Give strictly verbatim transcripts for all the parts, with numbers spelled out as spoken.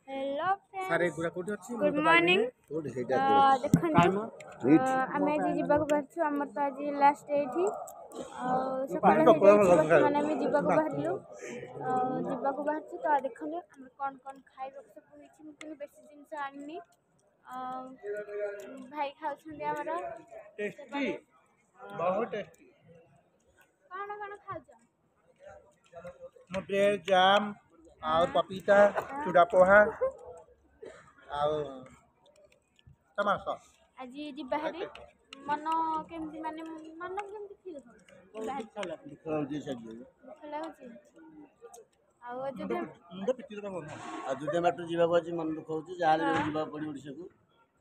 hello सारे friends गुड़ा कोठी अछि गुड मॉर्निंग देखंतु आमे आज जीवाक बाहरछु हमर तो आज लास्ट डे एठी सकाळ हो जाय माने आमे जीवाक बाहरलु जीवाक बाहरछु तो देखंतु हम कोन कोन खाइबो सब होइछि मुते बेसी जिंस आनिनी भाई खाउछन्ते हमरा टेस्टी बहुत टेस्टी काना काना खाउछ मो ब्रेड जाम और पपीता चूड़ा पोहा और टमाटर सॉस आज जी बाहरी मन केमती माने मन केमती फील हो बाहर दिखाओ जे सब खला होची ଆଉ ଯଦି मुंड पिटी दबा बोल आ दुधे बाटू जीवाक अछि मन दुख होची जाले जो जीवा पड़ी ओडिसा को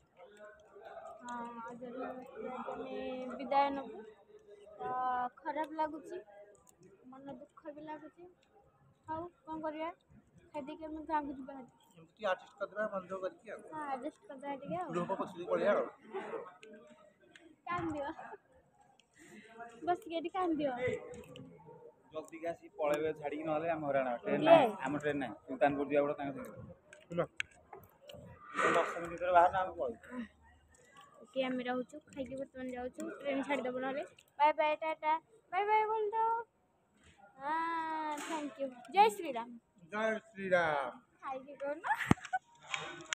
हां ଯଦି ଆମେ ବିଦାୟ ନବୁ ତ ଖରାପ ଲାଗୁଛି ମନ ଦୁଃଖ ବି ଲାଗୁଛି ଆଉ କଣ କରିବା ଖାଇଦେଇକି ଆମେ ଗାଁକୁ ଯିବା एमती आर्टिस्ट करदबा बंद करके आ हां ଆଡଜଷ୍ଟ କରିଦେବା ଟିକେ ଆଉ ग्रुप को छुरी पड़िया କାନ୍ଦିବ ବସିକି ଏଠି କାନ୍ଦିବ जल्दी आसी पळेबे छाडी न हले हम हराना ट्रेन ना हम ट्रेन ना सुल्तानपुर दिया बडा तांग सुनो दस मिनिट भीतर बाहर ना हम पळी ओके हम रहउछु खाइके बर्तमान जाउछु ट्रेन छाडी दबो नले bye bye tata bye bye बोल दो हां थैंक यू जय श्री राम जय श्री राम खाइके कोन